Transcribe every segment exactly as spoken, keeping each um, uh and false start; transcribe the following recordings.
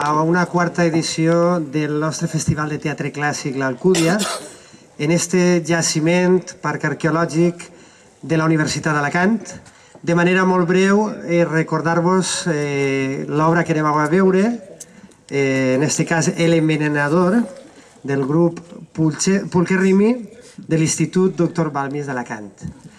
a una quarta edició del nostre Festival de Teatre Clàssic, l'Alcúdia, en este jaciment parc arqueològic de la Universitat d'Alacant. De manera molt breu, eh, recordar-vos eh, l'obra que anem a veure, eh, en este cas El Envenenador, del grup Pulquerrimi de l'Institut doctor Balmis d'Alacant.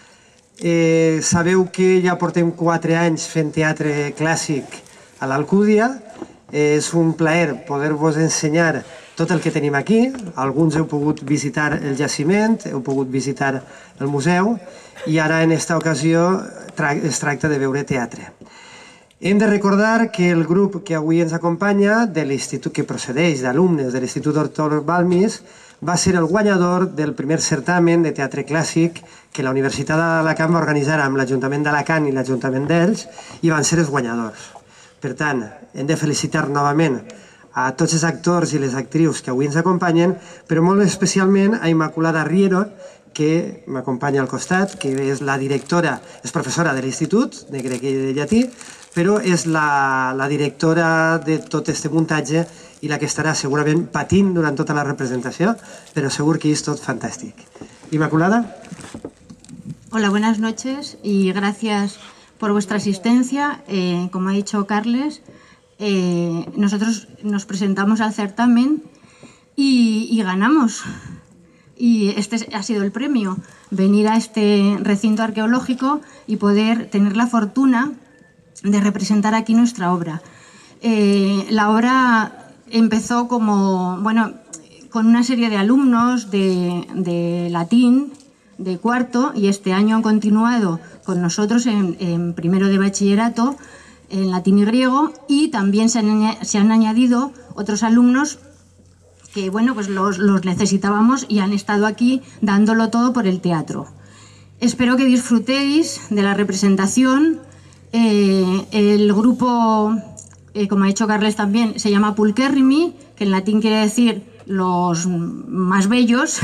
Eh, sabeu que ja portem quatre anys fent teatre clàssic a l'Alcúdia. Eh, és un plaer poder-vos ensenyar tot el que tenim aquí. Alguns heu pogut visitar el jaciment, heu pogut visitar el museu i ara en esta ocasió tra es tracta de veure teatre. Hem de recordar que el grup que avui ens acompanya, de l'institut que procedeix d'alumnes de l'Institut doctor Balmis, va ser el guanyador del primer certamen de teatre clàssic que la Universitat d'Alacant va organitzar amb l'Ajuntament d'Alacant i l'Ajuntament d'Elx i van ser els guanyadors. Per tant, hem de felicitar novament a tots els actors i les actrius que avui ens acompanyen, però molt especialment a Immaculada Riero, que m'acompanya al costat, que és la directora, és professora de l'Institut de grec i de llatí, però és la, la directora de tot aquest muntatge i la que estarà segurament patint durant tota la representació, pero seguro que es todo fantástico. Inmaculada. Hola, buenas noches y gracias por vuestra asistencia. Eh, como ha dicho Carles, eh, nosotros nos presentamos al certamen y, y ganamos. Y este ha sido el premio, venir a este recinto arqueológico y poder tener la fortuna de representar aquí nuestra obra. Eh, la obra empezó como, bueno, con una serie de alumnos de, de latín, de cuarto, y este año han continuado con nosotros en, en primero de bachillerato, en latín y griego, y también se han, se han añadido otros alumnos que, bueno, pues los, los necesitábamos y han estado aquí dándolo todo por el teatro. Espero que disfrutéis de la representación. Eh, el grupo... Eh, como ha dicho Carles también, se llama Pulquerrimi, que en latín quiere decir los más bellos,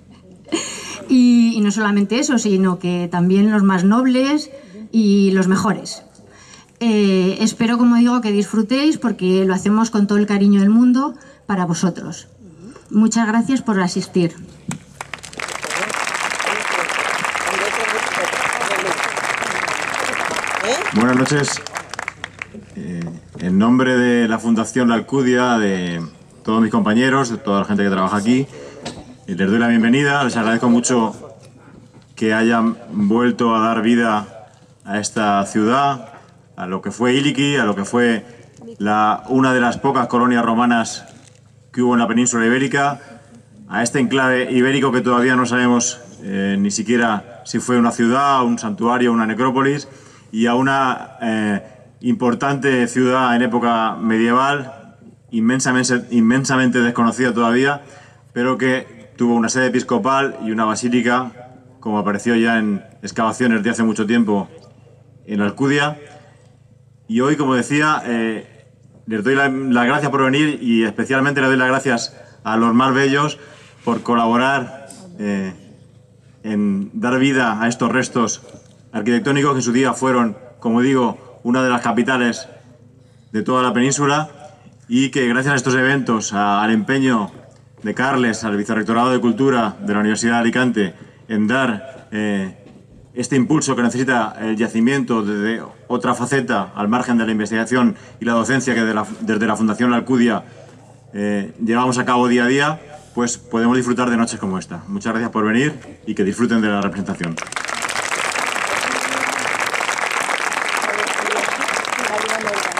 y, y no solamente eso, sino que también los más nobles y los mejores. Eh, espero, como digo, que disfrutéis porque lo hacemos con todo el cariño del mundo para vosotros. Muchas gracias por asistir. Buenas noches. En nombre de la Fundación La Alcúdia, de todos mis compañeros, de toda la gente que trabaja aquí, les doy la bienvenida. Les agradezco mucho que hayan vuelto a dar vida a esta ciudad, a lo que fue Iliki, a lo que fue la, una de las pocas colonias romanas que hubo en la península ibérica, a este enclave ibérico que todavía no sabemos eh, ni siquiera si fue una ciudad, un santuario, una necrópolis, y a una eh, importante ciudad en época medieval, inmensamente, inmensamente desconocida todavía, pero que tuvo una sede episcopal y una basílica, como apareció ya en excavaciones de hace mucho tiempo en Alcúdia. Y hoy, como decía, eh, les doy las la gracias por venir y especialmente les doy las gracias a los más bellos por colaborar eh, en dar vida a estos restos arquitectónicos que en su día fueron, como digo, una de las capitales de toda la península, y que gracias a estos eventos, a, al empeño de Carles, al Vicerrectorado de Cultura de la Universidad de Alicante, en dar eh, este impulso que necesita el yacimiento desde otra faceta, al margen de la investigación y la docencia que de la, desde la Fundación La Alcúdia eh, llevamos a cabo día a día, pues podemos disfrutar de noches como esta. Muchas gracias por venir y que disfruten de la representación. Gracias.